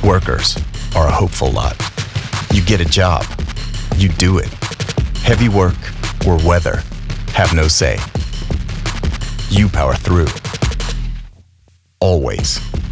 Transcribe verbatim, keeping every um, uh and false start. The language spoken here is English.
Workers are a hopeful lot. You get a job. You do it. Heavy work or weather have no say. You power through. Always.